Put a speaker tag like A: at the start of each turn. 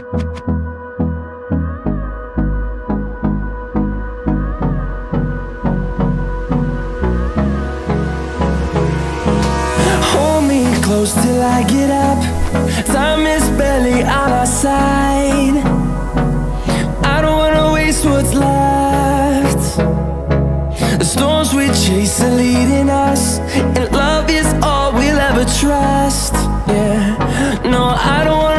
A: Hold me close till I get up. Time is barely on our side. I don't wanna waste what's left. The storms we chase are leading us, and love is all we'll ever trust. Yeah, no, I don't wanna